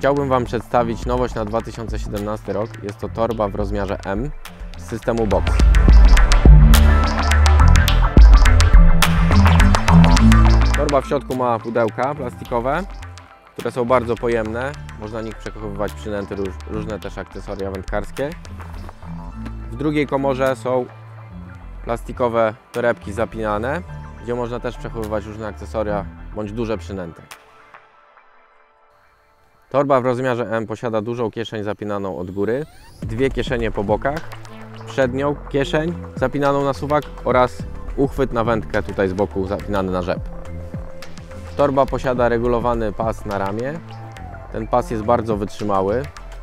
Chciałbym Wam przedstawić nowość na 2017 rok. Jest to torba w rozmiarze M z systemu Box. Torba w środku ma pudełka plastikowe, które są bardzo pojemne. Można w nich przechowywać przynęty, różne też akcesoria wędkarskie. W drugiej komorze są plastikowe torebki zapinane, gdzie można też przechowywać różne akcesoria bądź duże przynęty. Torba w rozmiarze M posiada dużą kieszeń zapinaną od góry, dwie kieszenie po bokach, przednią kieszeń zapinaną na suwak oraz uchwyt na wędkę tutaj z boku zapinany na rzep. Torba posiada regulowany pas na ramię. Ten pas jest bardzo wytrzymały.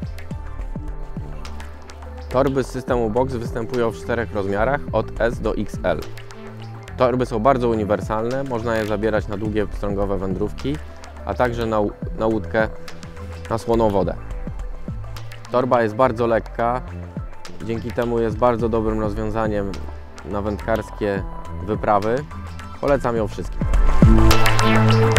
Torby z systemu Box występują w 4 rozmiarach od S do XL. Torby są bardzo uniwersalne, można je zabierać na długie pstrągowe wędrówki, a także na łódkę na słoną wodę. Torba jest bardzo lekka, dzięki temu jest bardzo dobrym rozwiązaniem na wędkarskie wyprawy. Polecam ją wszystkim.